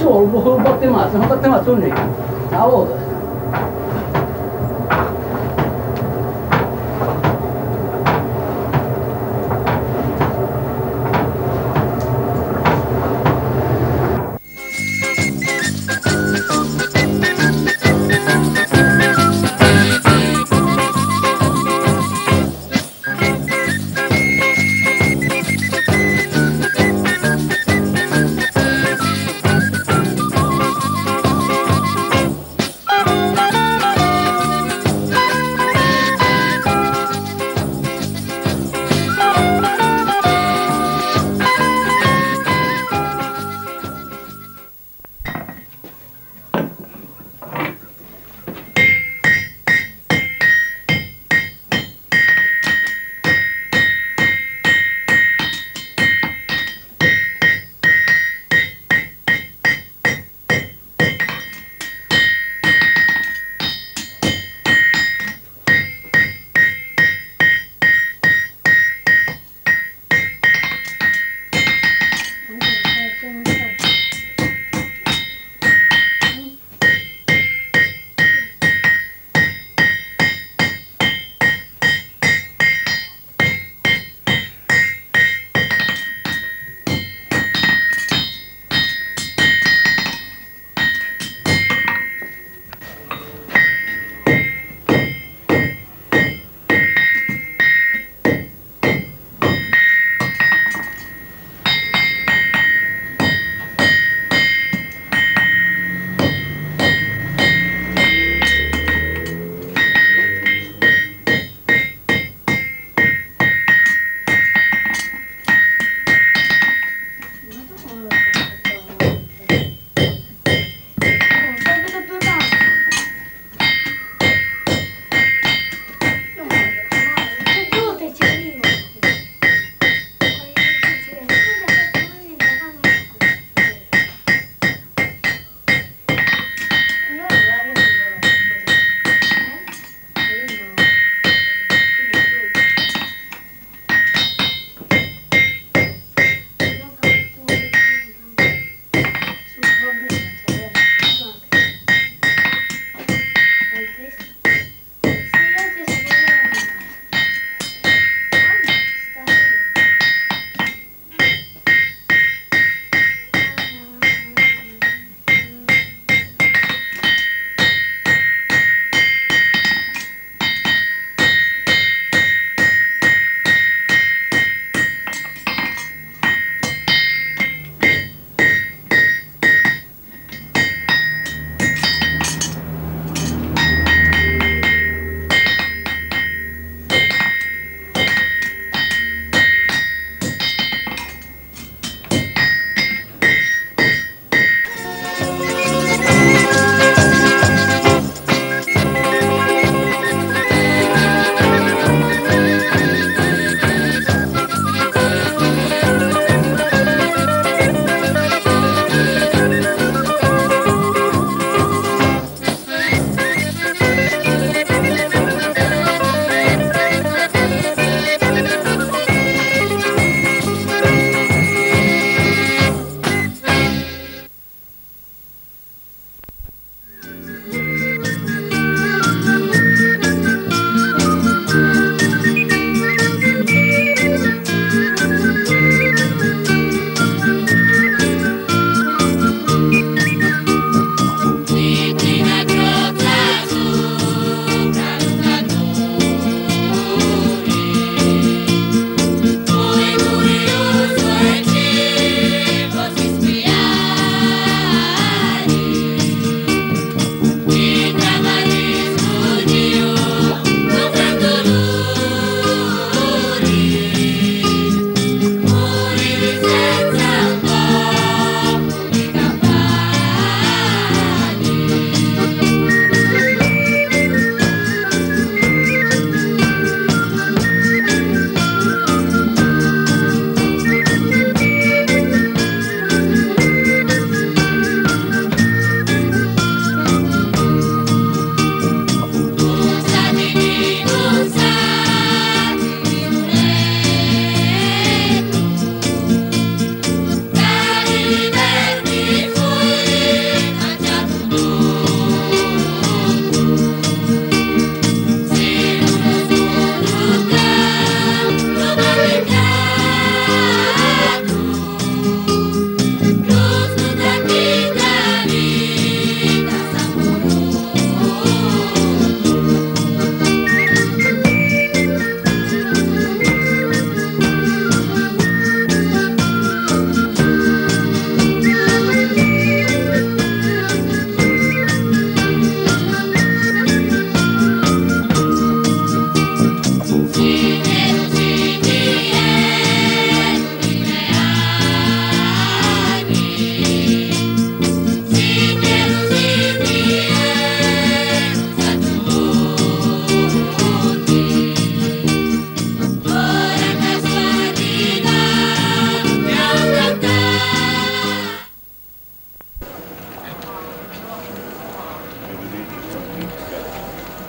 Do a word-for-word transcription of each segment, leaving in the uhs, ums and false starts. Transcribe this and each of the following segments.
solo, un po' di mazzo, un po' di mazzo non è. Una volta.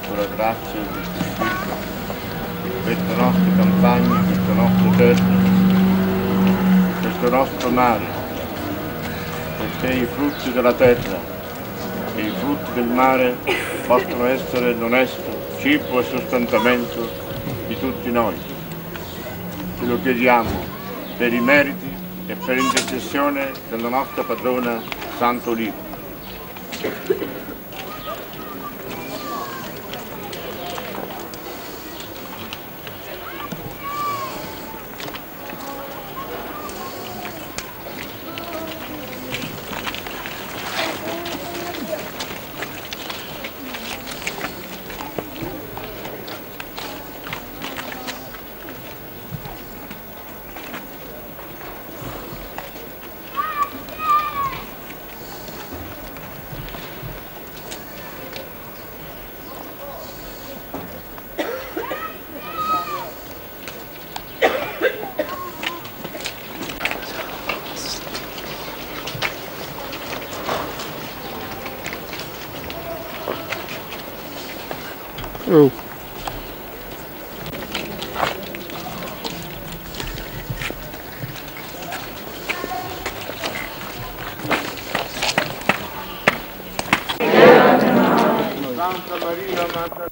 con la grazia del Spirito, queste nostre campagne, queste nostre terre, questo nostro mare, perché i frutti della terra e i frutti del mare possono essere l'onesto cibo e sostentamento di tutti noi. Te lo chiediamo per i meriti e per intercessione della nostra padrona Santo Olivo. Oh. Santa Maria Maddalena.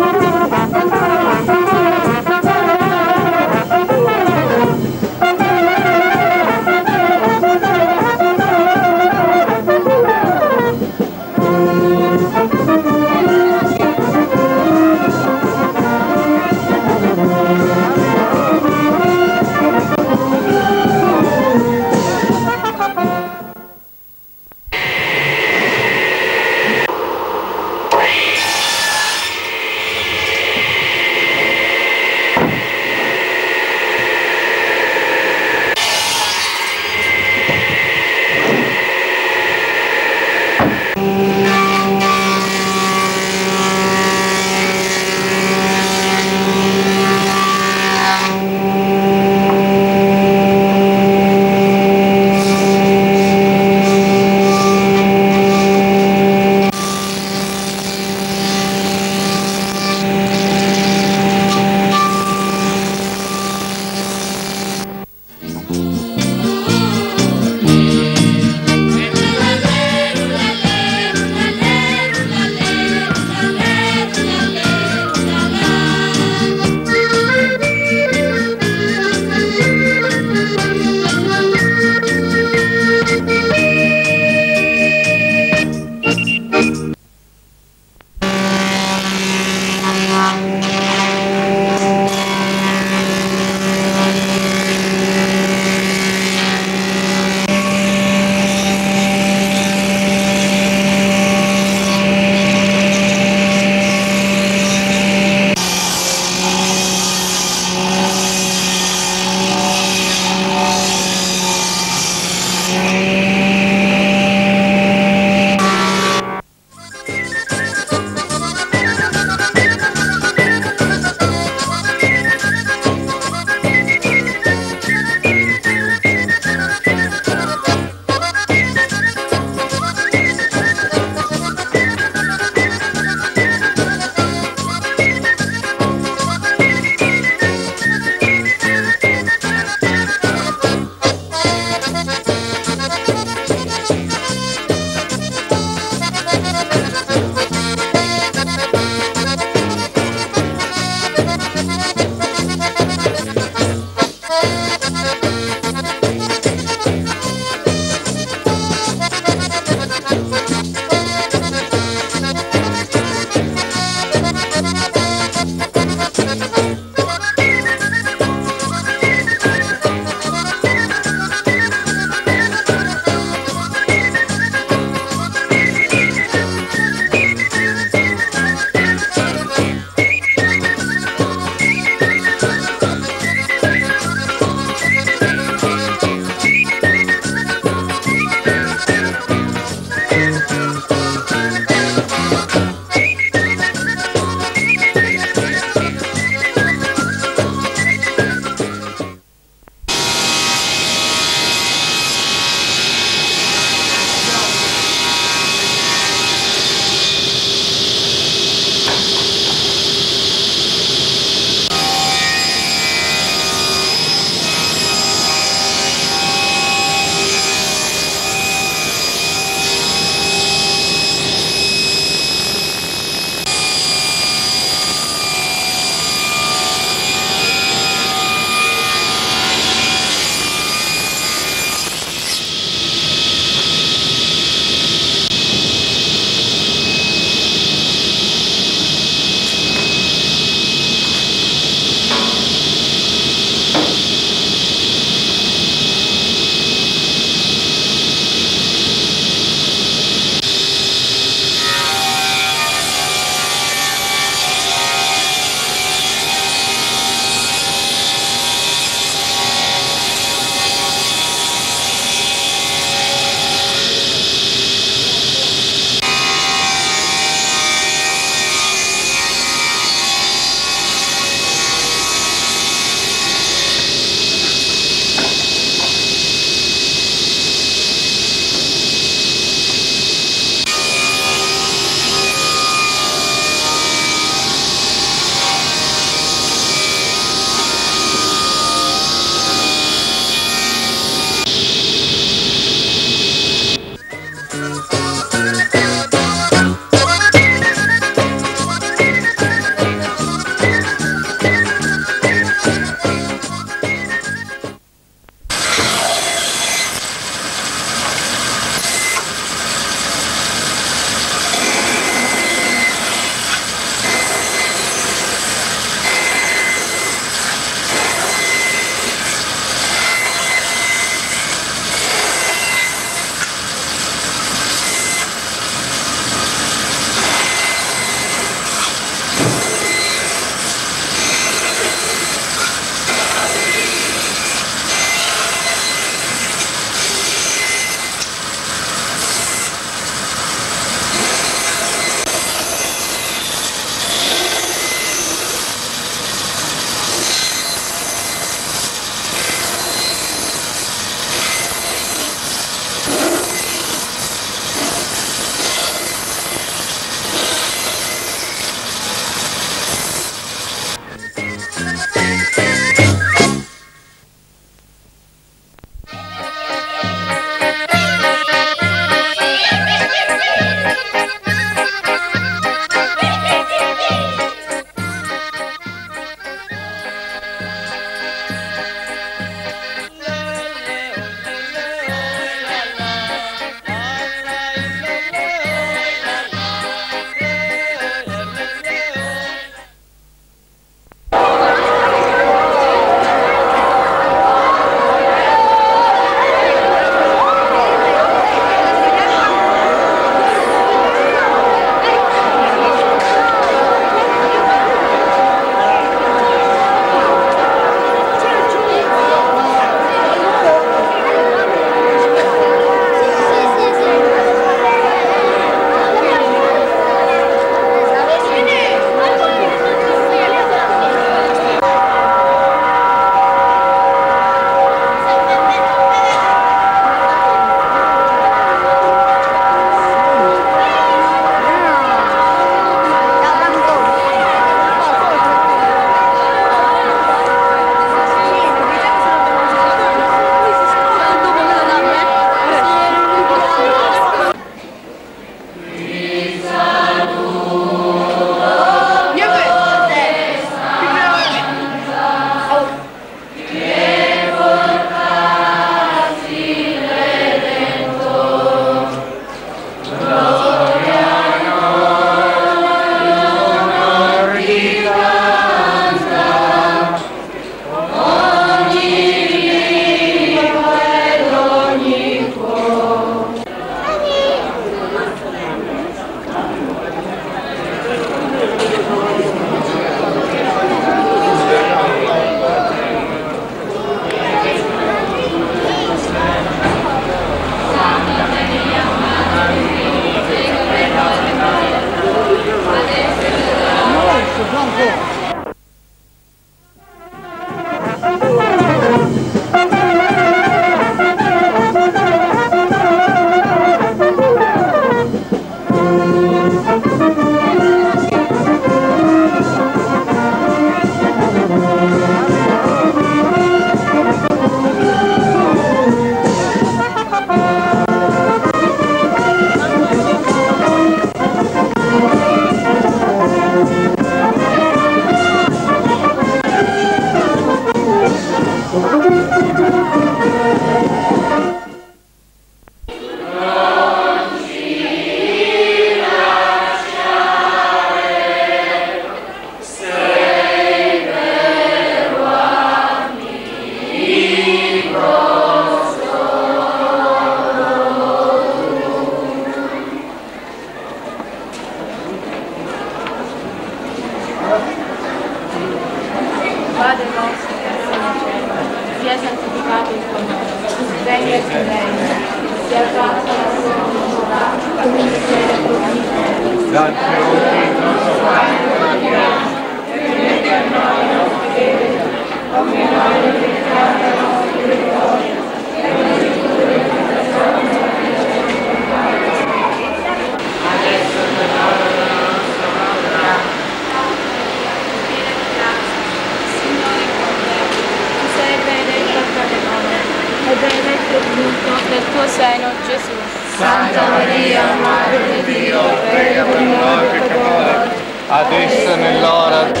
del tuo seno, Gesù. Santa Maria, Madre di Dio, prega per noi peccatori, adesso nell'ora di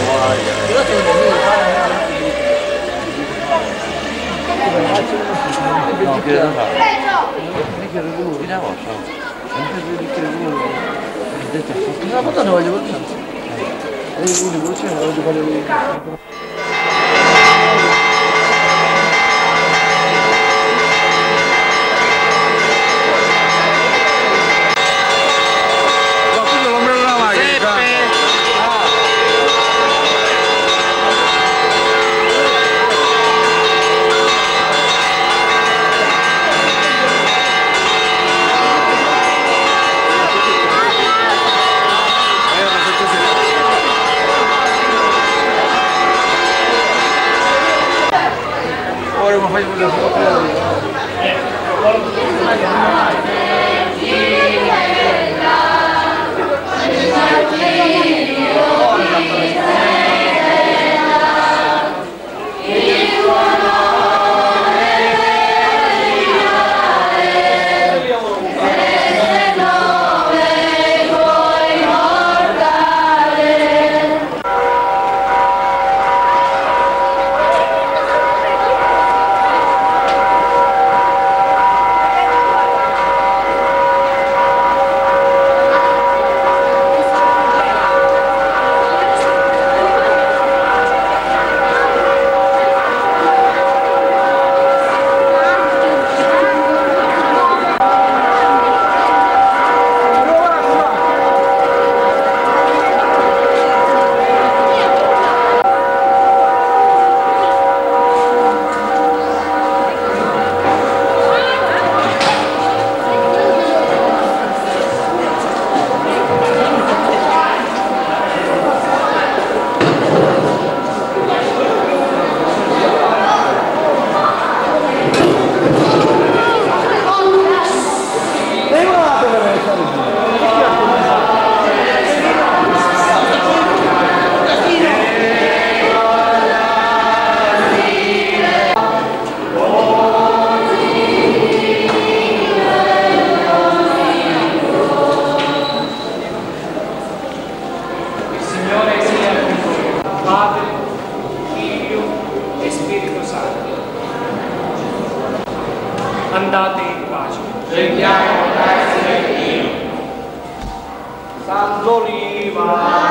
Una volta ne voglio portare. E uno voce non voglio fare. Ora mi fai quello andate in pace. Preghiamo grazie a Dio. Sant'Oliva,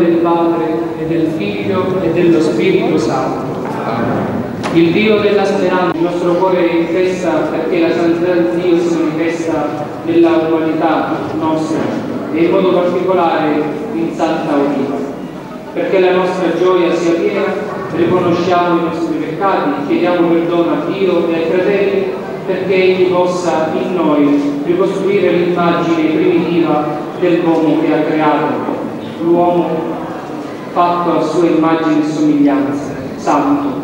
del Padre e del Figlio e dello Spirito Santo. Il Dio della speranza, il nostro cuore è in festa perché la santità di Dio si manifesta nella umanità nostra e in modo particolare in Santa Oliva. Perché la nostra gioia sia piena, riconosciamo i nostri peccati, chiediamo perdono a Dio e ai fratelli perché Egli possa in noi ricostruire l'immagine primitiva dell'uomo che ha creato, l'uomo fatto a sua immagine e somiglianza, santo.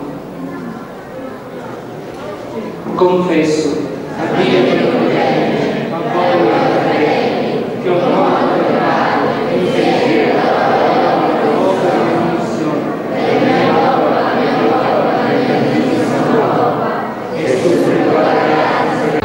Confesso a Dio a voi che ho fatto peccato in pensiero, opera e omissione, e supplico la grazia.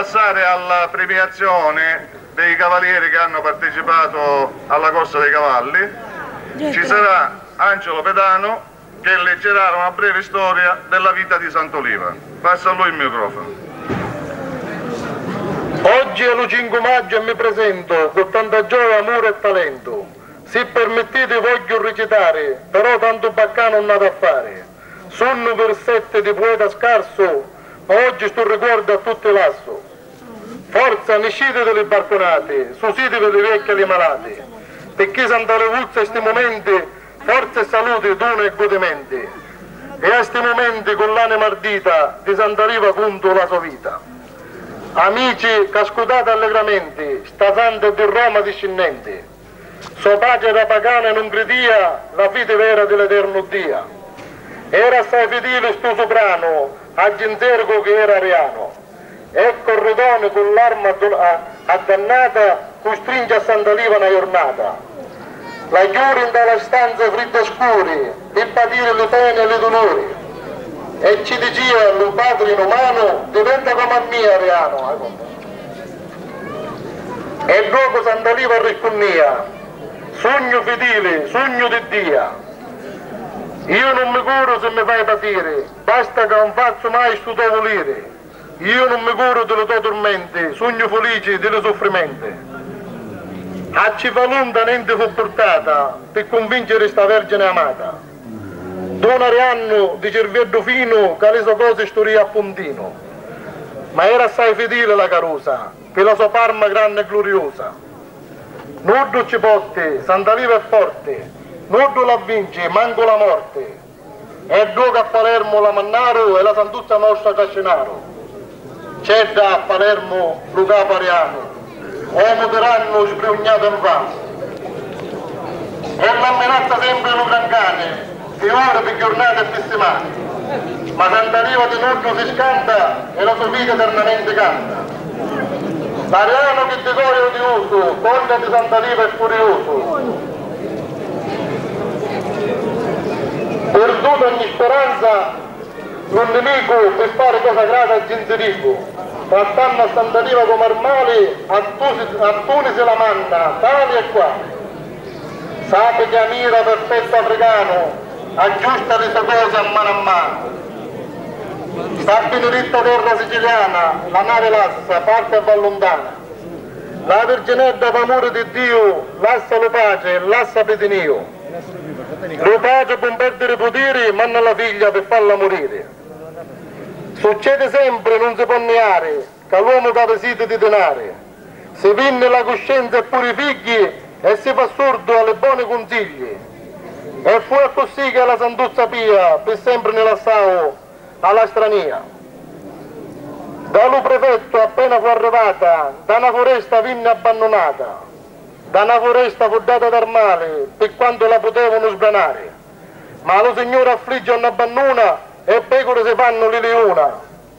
passare alla premiazione dei cavalieri che hanno partecipato alla Corsa dei Cavalli, ci sarà Angelo Pedano che leggerà una breve storia della vita di Sant'Oliva. Passa a lui il microfono. Oggi è lo cinque maggio e mi presento con tanta gioia, amore e talento. Se permettete voglio recitare, però tanto baccano non nato a fare. Sono versetti di poeta scarso, ma oggi sto ricordo a tutti lasso. Forza, nescite delle barconate, susite per le vecchie e le malate, perché Santa Levuzza in questi momenti, forza e salute, dono e godimenti. E a questi momenti con l'anima ardita di Santa Oliva punto la sua vita. Amici che ascoltate allegramente, sta Santa di Roma discendente, sua pace era pagana e non credia la fede vera dell'Eterno Dio. Era assai fedele sto soprano, a Ginzergo che era ariano. Ecco il redone con l'arma addannata costringe a Santa Oliva una giornata. La chiurin dalla stanza fredda e scuri, per patire le pene e le dolori. E ci diceva lo padre in umano diventa come a mia ariano. E dopo Santa Oliva rispondeva, sogno fedele, sogno di Dio. Io non mi curo se mi fai patire, basta che non faccio mai sto tuo volere. Io non mi curo delle tue tormente, sogno felice delle soffrimente. A Cifalunta niente fu portata per convincere sta vergine amata. Don Arianno di cervello fino che le sue cose storia a puntino. Ma era assai fedele la Carusa, per la sua Parma grande e gloriosa. Noddo ci porte, Santa Oliva è forte, Noddo la vince, manco la morte. E dopo a Palermo la Mannaro e la Santuzza Mossa Cascinaro. C'è da a Palermo lo capo Ariano, uomo tiranno sbrignato in vano. E l'ammenazza sempre lo gran cane, che ora per giornate e settimane. Ma Santa Oliva di Noddo si scanta e la sua vita eternamente canta. L'Ariano che di cuore odioso, colla di Santa Oliva è furioso. Perduta ogni speranza, un nemico per fare cosa grata a Ginzerico. Trattando a Santa Oliva come armali, a Tunisi la manna, tali e quali. Sape che ammira perfetto africano, aggiusta le sue cose a mano a mano. Sta benedetta terra siciliana, la nave lassa, parte e va lontana. La Verginetta d'amore di Dio, lassa lo pace, lassa pedinio. Lo pace può perdere poteri, manna la figlia per farla morire. Succede sempre, non si può negare, che l'uomo che sete di denari. Si vinne la coscienza e pure i figli e si fa sordo alle buone consigli. E fu così che la Santuzza Pia per sempre ne lasciò alla strania. Dallo prefetto appena fu arrivata, da una foresta vinne abbandonata, da una foresta fu data dal male per quanto la potevano sbranare. Ma lo Signore affligge una abbandona e pecore si fanno le leona.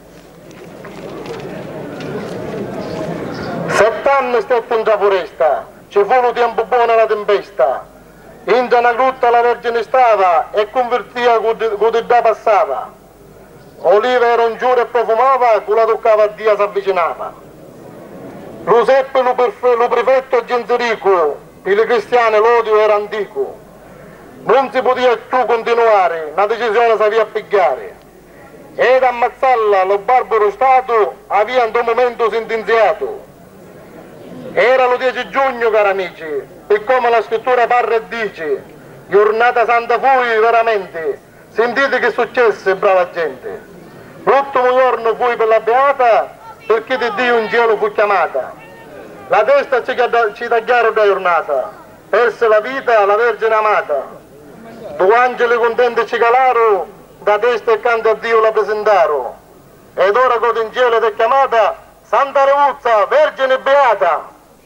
Sett'anni stette in già foresta, ci fu lo tempo buono la tempesta. In una grutta la Vergine stava e convertia con di da passava. Oliva era un giuro e profumava, con la toccava a Dio si avvicinava. Lo seppe lo, lo prefetto a Ginzerico, per i cristiani l'odio era antico. Non si poteva più continuare, una decisione si aveva a pigliare. Ed ammazzarla lo barbaro Stato aveva in un momento sentenziato. Era lo dieci giugno, cari amici, e come la scrittura parla e dice, giornata santa fui veramente, sentite che successe, brava gente. L'ultimo giorno fui per la beata, perché di Dio in cielo fu chiamata. La testa ci, ci tagliarono da giornata, perse la vita la Vergine amata. Due angeli contenti ci calarono, da testa e canto a Dio la presentarono. Ed ora che in cielo ti è chiamata, Santa Levuzza, Vergine Beata.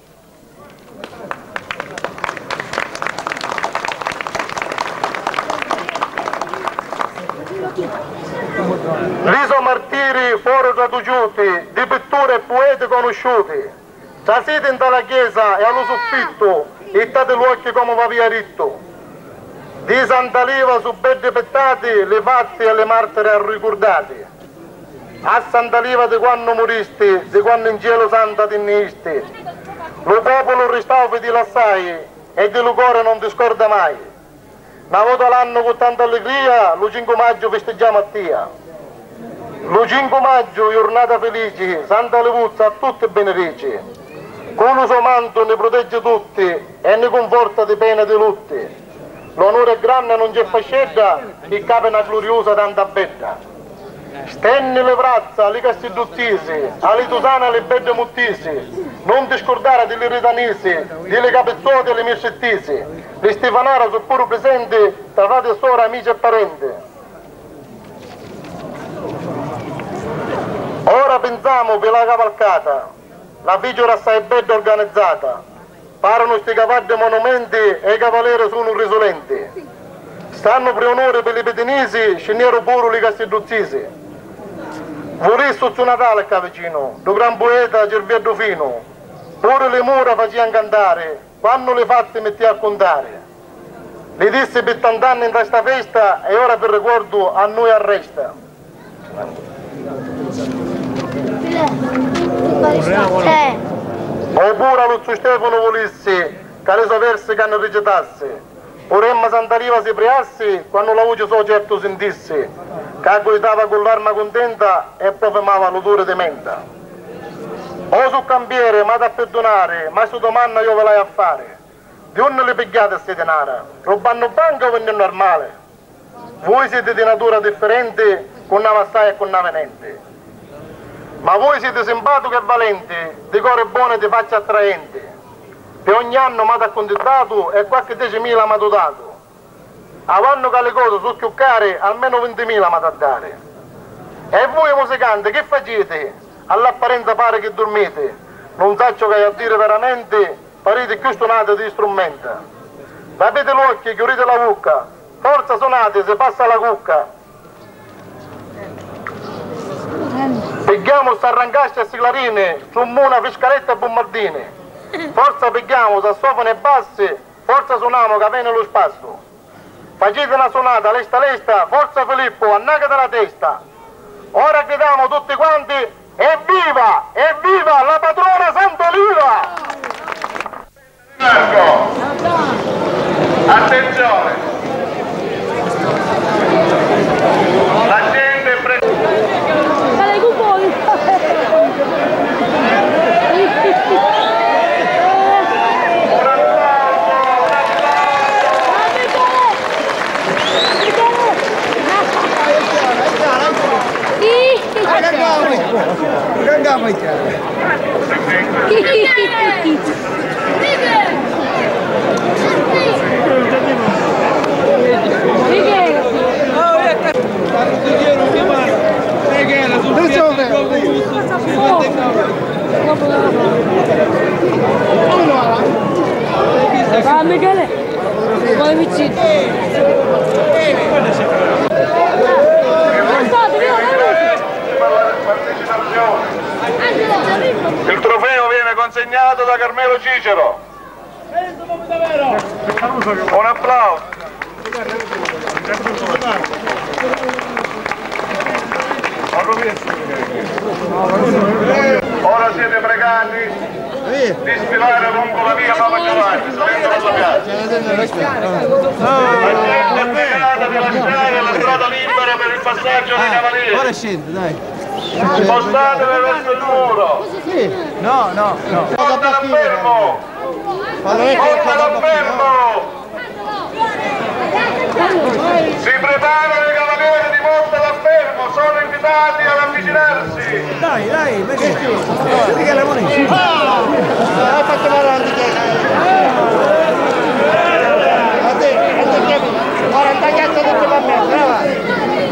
Riso martiri fuori traduciuti, di pitture e poeti conosciuti. Già siete in dalla chiesa e allo soffitto, e state l'occhio come va via ritto. Di Santa Oliva su beddi pettati, le fatti e le martire ricordati. a Santa Liva di quando moristi, di quando in cielo santa ti nisti. Lo popolo ristaupi di lassai e di cuore non ti scorda mai. Una volta l'anno con tanta allegria, lo cinque maggio festeggiamo a Tia. Lo cinque maggio, giornata felice, Santa Levuzza a tutti benedici. Con il suo manto ne protegge tutti e ne conforta di pena e di lutti. L'onore è grande, non c'è fascetta, il capo è una gloriosa tanta bella. Stenni le braccia, li castiduttisi, alle tusane le belle muttisi, non ti scordare delle ritanisi, delle capezzote e le mie settisi, le stefanara sono pure presenti tra frate e sora, amici e parenti. Ora pensiamo per la cavalcata, la vigile assai bella organizzata, parano sti cavalli monumenti e i cavalieri sono risolenti. Stanno per onore per i petinisi, scenero pure li castiduttisi. Vorresso su Natale qua vicino, do gran poeta Cervietto Fino, pure le mura facevano cantare, quando le fatte mettia a contare. Le disse per tant'anni in questa festa e ora per ricordo a noi arresta. Oppure lo Stefano volesse, che le sue versi che hanno rigettasse, vorremmo Santa Riva si priasse quando la voce so certo sentisse, che guidava con l'arma contenta e profumava l'odore di menta. O su cambiere, ma da perdonare, ma su domanda io ve l'hai a fare. Di onde le pigliate a ste denara? Rubando banca o vendendo normale? Voi siete di natura differente, con una vassai e con una venente. Ma voi siete simpatici e valenti, di cuore buono e di faccia attraente. Per ogni anno mi ha accontentato e qualche decimila mi ha dotato. Avanno che le cose sono più care, almeno ventimila mi ha dare. E voi musicanti, che facete? All'apparenza pare che dormite. Non saccio che a dire veramente, parete più suonate di strumenti. Aprite gli occhi, chiudete la bocca. Forza suonate, se passa la cucca. Pigliamo sta arrancascia e siglarine, su muna, fiscaletta e bombardine. Forza pigliamo, sassofoni e bassi, forza suoniamo che viene lo spasso. Facete una suonata, lesta lesta, forza Filippo, annacate la testa. Ora gridiamo tutti quanti, evviva, evviva la patrona Sant'Oliva! Marco, attenzione, la gente è pre... Ah, Michele, vai vicino. Il trofeo viene consegnato da Carmelo Cicero. Un applauso. Ora siete pregati di sfilare lungo la via Papa Giovanni, salendo la piazza. La gente è pregata di lasciare la strada libera per il passaggio dei cavalieri. Ora scende, dai. Spostatevi verso il muro. No, no, no. Portala fermo. Portala fermo. Si preparano i cavalieri di Montala fermo, sono invitati ad avvicinarsi. Dai, dai, metti più. Vedi che la moneta. Hai fatto male la a te, a te, ora tagliato tutto per me, brava.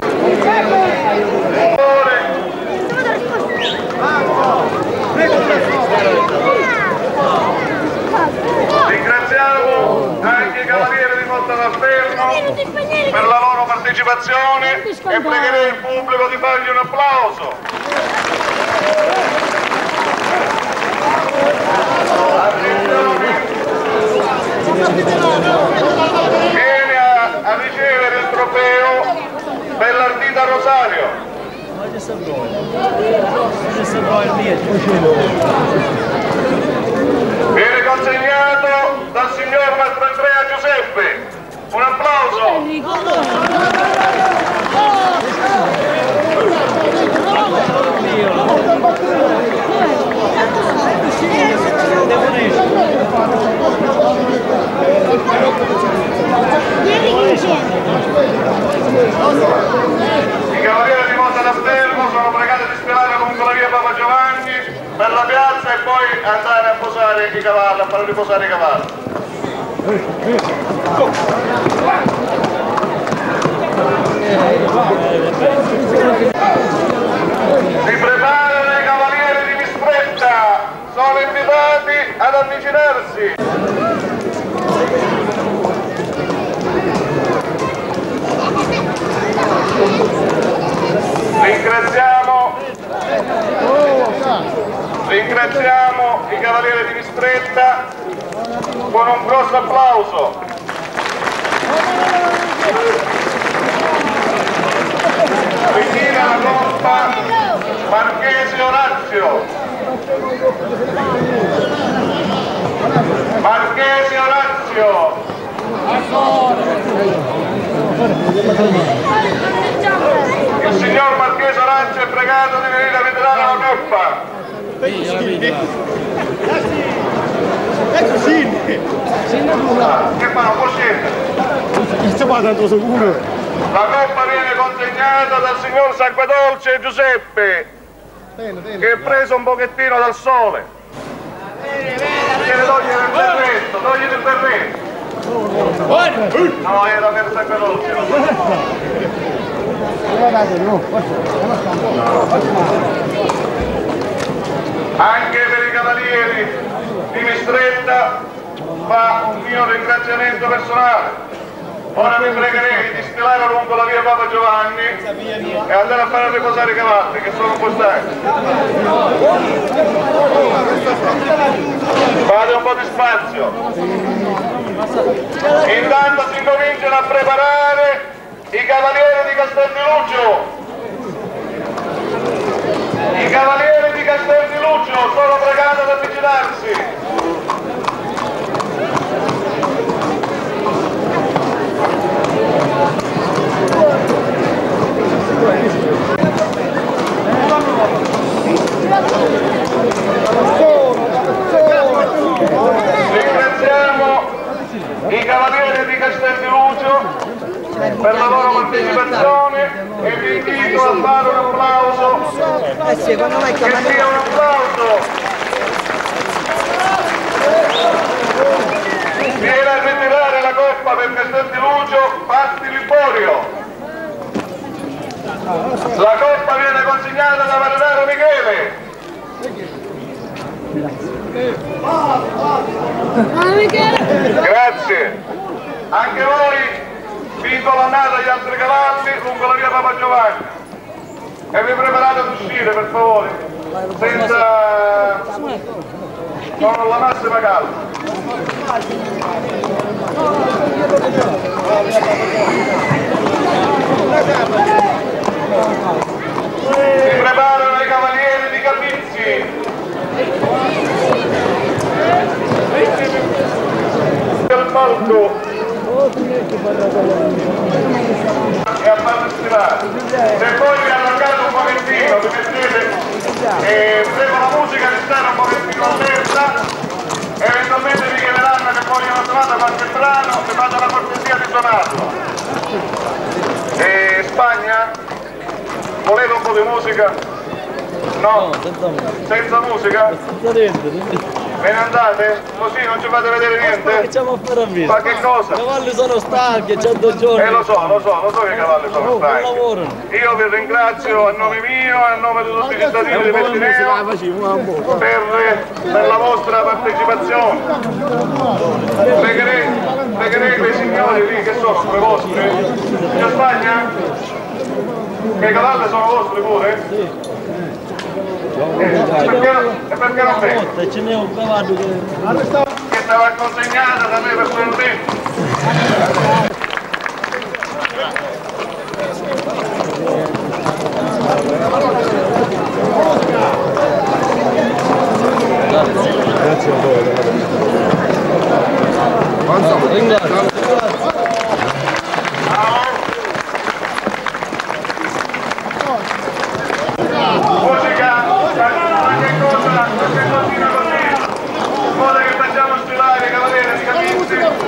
Ringraziamo anche i cavalieri di Montalfermo per la loro partecipazione e pregherei il pubblico di fargli un applauso. Viene a, a ricevere il trofeo per l'Ardita Rosario. Viene consegnato dal signor Mastro Andrea Giuseppe. Un applauso. I cavalieri di Monte d'Asterno sono pregati di sperare lungo la via Papa Giovanni per la piazza e poi andare a posare i cavalli, a fare riposare i cavalli. Si preparano i cavalieri di Mistretta, sono invitati ad avvicinarsi. Ringraziamo, ringraziamo i cavalieri di Mistretta con un grosso applauso. Ritira la coppa Marchese Orazio. Marchese Orazio. Il signor Marchese Orazio è pregato di venire a ritirare la coppa. Ecco sì! Ah, che fa? Non può scendere. Stiamo tanto sicuro. La coppa viene consegnata dal signor Sanguedolce Giuseppe, che è preso un pochettino dal sole. Viene togliere il berretto, togliere il berretto. No, era per Sanguedolce. Anche per i cavalieri di Mistretta fa un mio ringraziamento personale. Ora vi pregherei di stilare lungo la via Papa Giovanni e andare a fare riposare i cavalli che sono un po' stanchi. Fate un po' di spazio. Intanto si cominciano a preparare i cavalieri di Castel di Lucio. I cavalieri di Castel di Lucio sono pregati ad avvicinarsi. Ringraziamo i cavalieri di Castel di Lucio per la loro partecipazione e vi invito a fare un applauso. Che sia un applauso. Viene a ritirare la coppa per Castel di Lucio Patti Liborio. La coppa viene consegnata da Marinaro Michele. Grazie. Anche voi vi incolonnate agli altri cavalli lungo la via Papa Giovanni e vi preparate ad uscire, per favore, senza con la massima calma. Si preparano i cavalieri di Capizzi. Il palco e a farlo stivare. Se poi vi allungate un pochettino, vi mettete e prego la musica di stare un pochettino allerta, eventualmente vi chiederanno che vogliono suonare qualche brano, vi fate la cortesia di suonarlo. E Spagna? Volete un po' di musica? No? Senza musica? Ve ne andate? Così non ci fate vedere niente? Che facciamo a fare a vita? Ma che cosa? I cavalli sono stanchi, cento giorni. Eh lo so, lo so, lo so che i cavalli sono Oh, stanchi. non lavorano. Io vi ringrazio a nome mio e a nome di tutti i cittadini di Messineo per, per la vostra partecipazione. Pregherei, pregherei quei signori lì che sono come vostri. Signor Spagna? Che i cavalli sono vostri pure? Sì. Eh, perché, e perché non vengo? Ce n'è un cavallo che... Che stava consegnata da me personalmente. musica, qualche cosa, qualche cosina così, in modo che facciamo sfilare i cavalieri scammisti.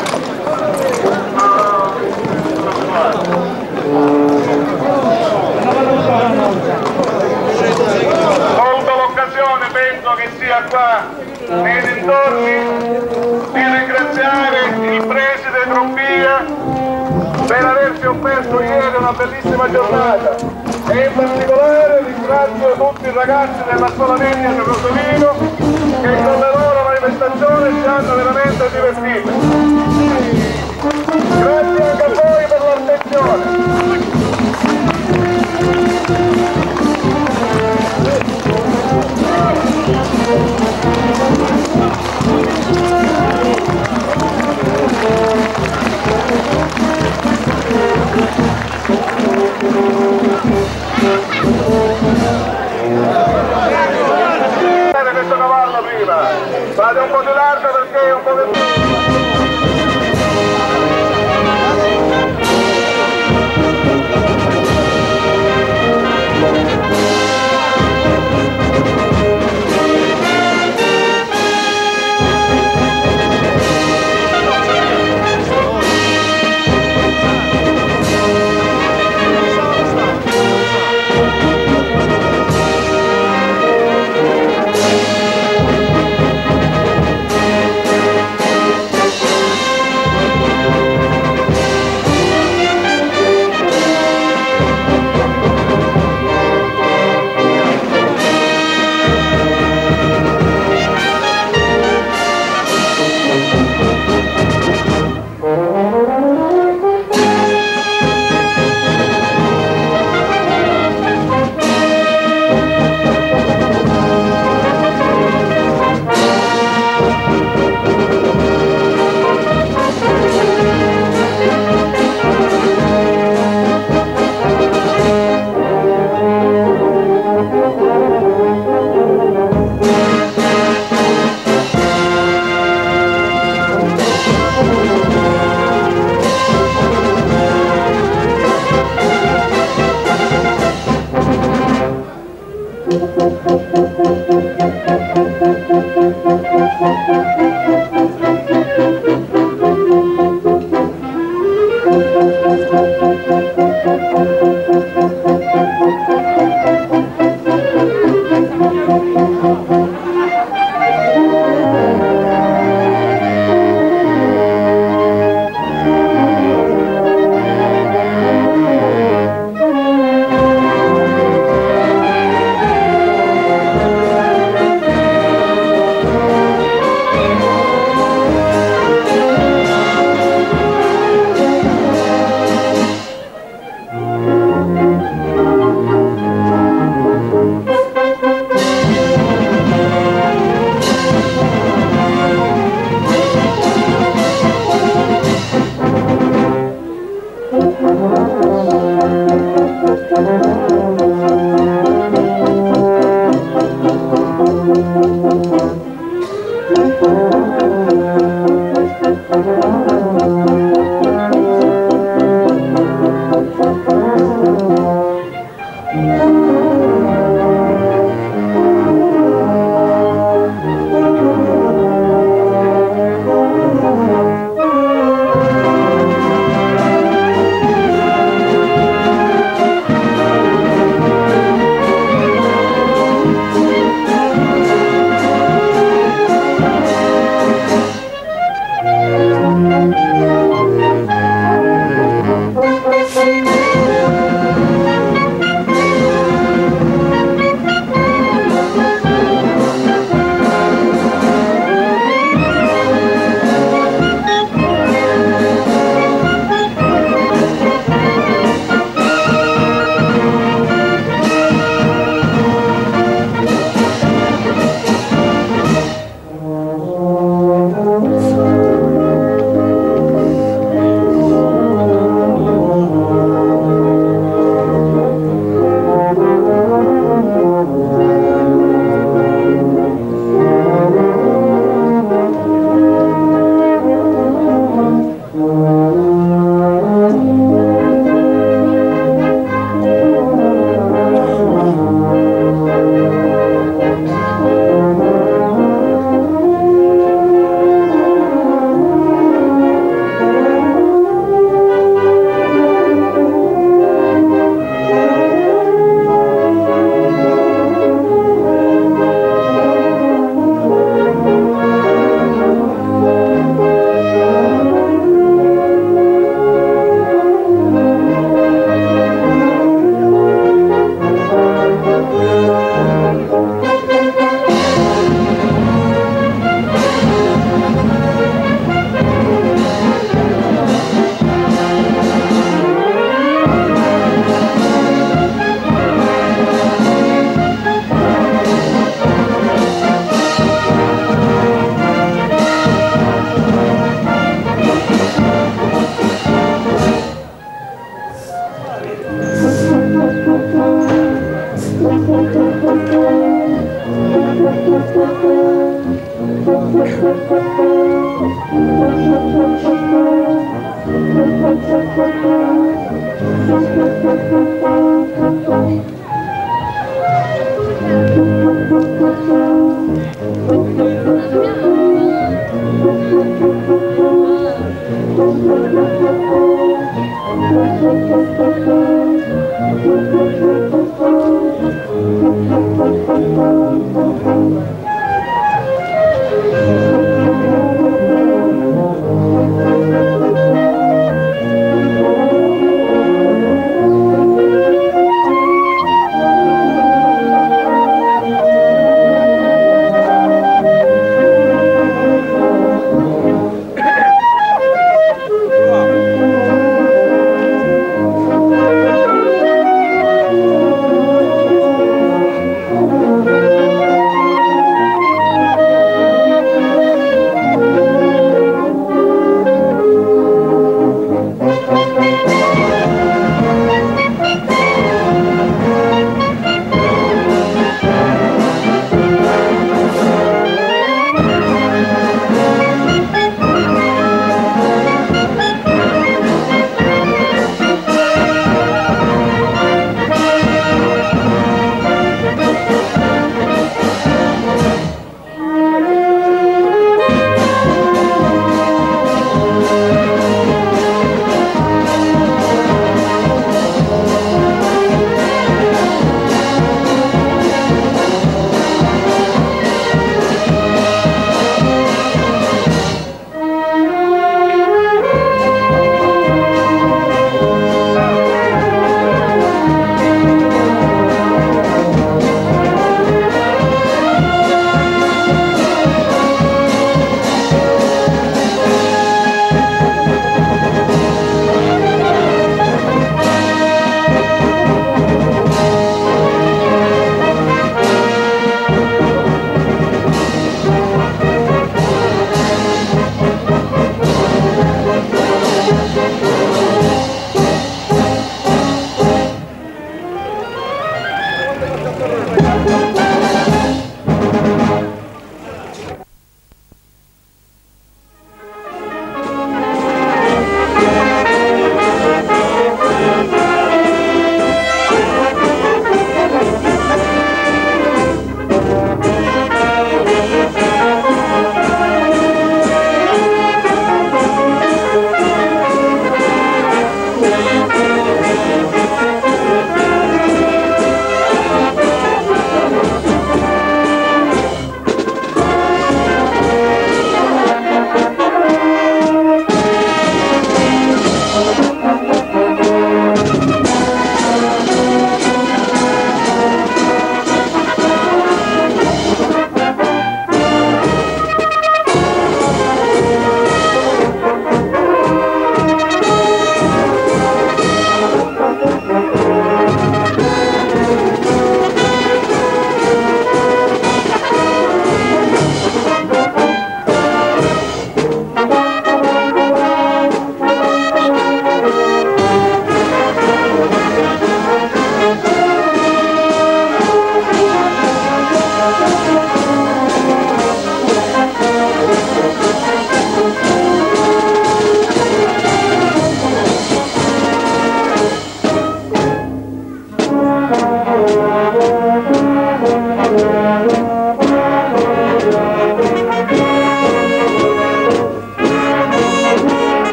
Colgo l'occasione, penso che sia qua nei dintorni, di ringraziare il preside Trombia per averci offerto ieri una bellissima giornata e in particolare ringrazio tutti i ragazzi della scuola media di Rosolino che con la loro manifestazione ci hanno veramente divertito. Grazie anche a voi per l'attenzione. Questo cavallo prima, fate un po' di largo perché è un po' che...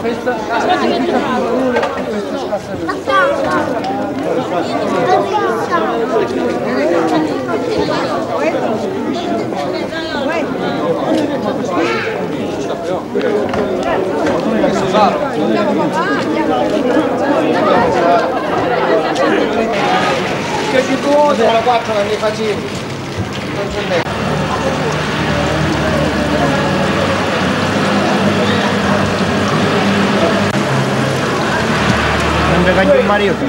Che ci tu la quattro anni facevi. Non c'è niente. Non mi cagli un marito.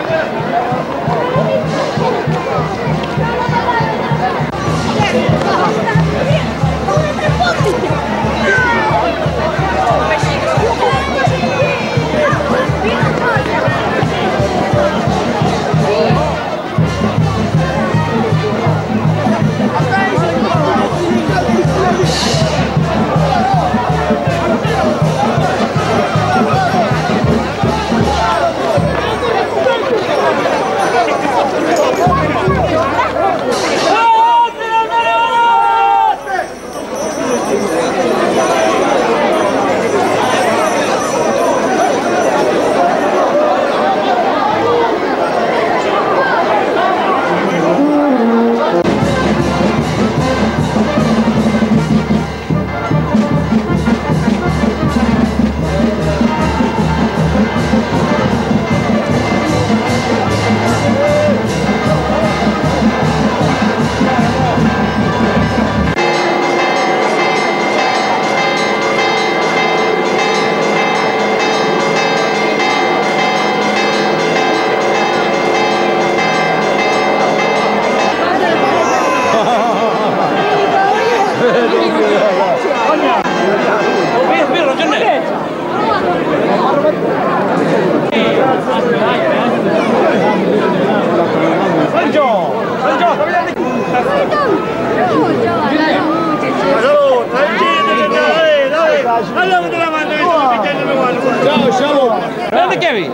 Ciao, ciao! Guarda che vi?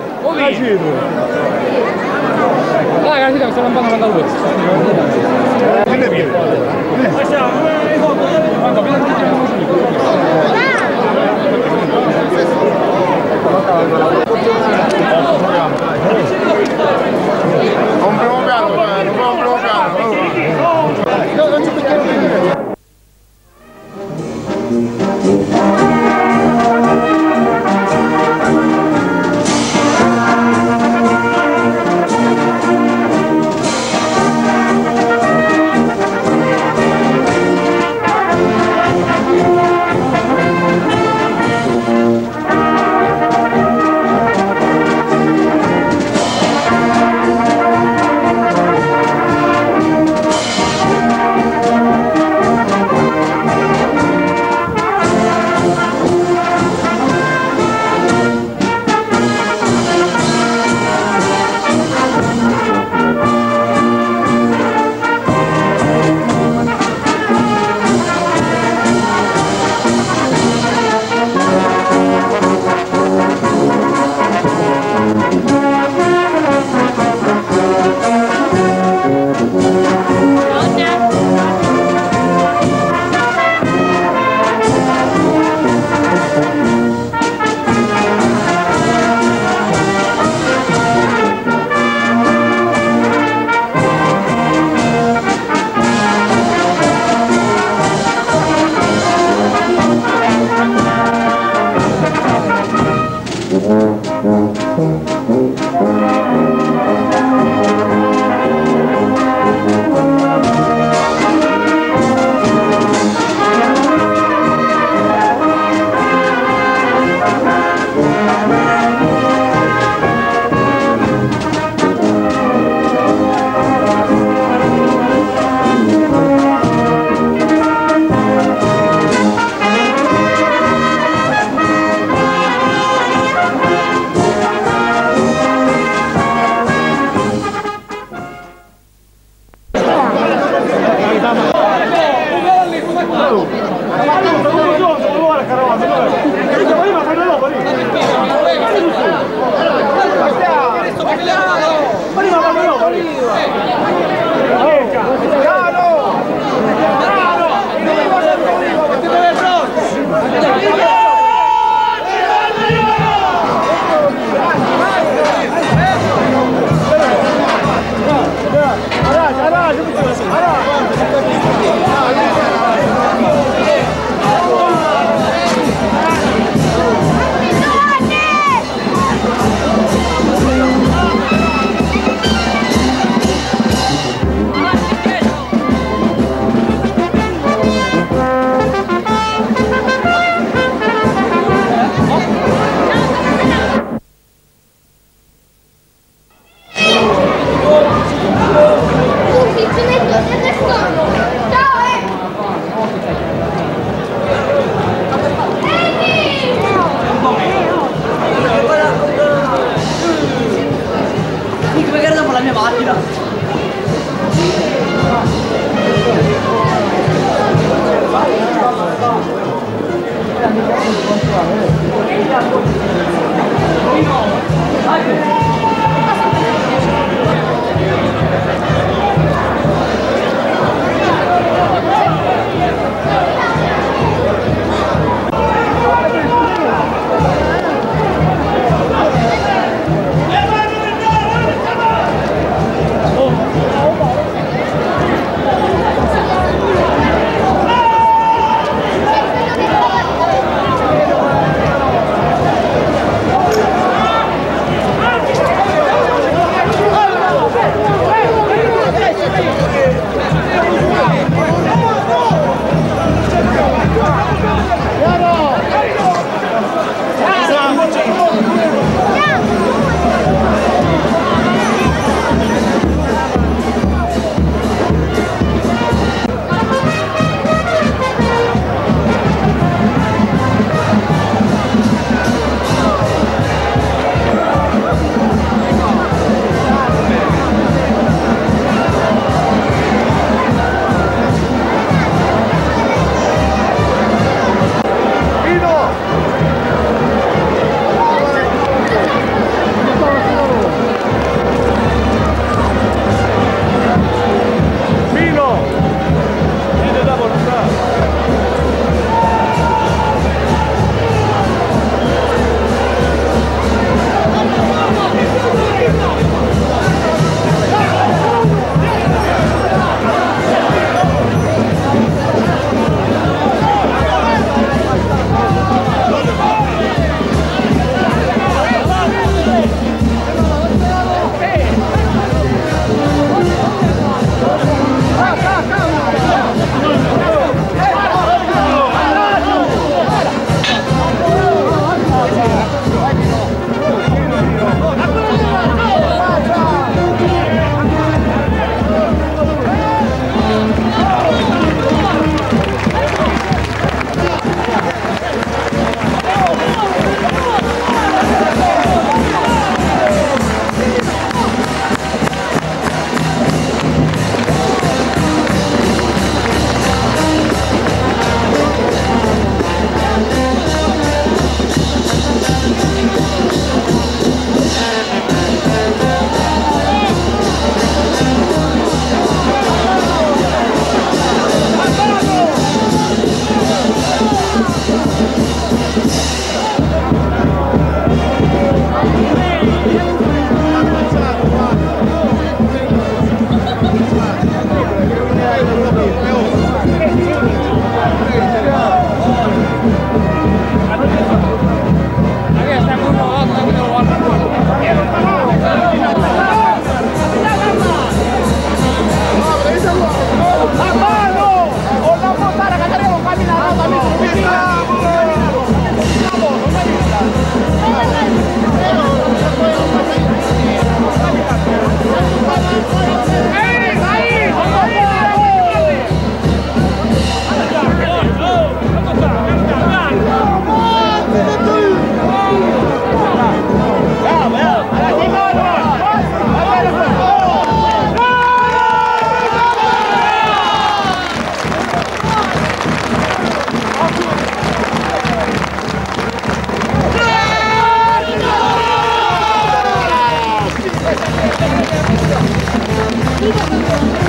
Raga, si deve stare andando a lui. Vieni via. Un primo piano, un primo piano. Non ci perché. la mia macchina. Viva!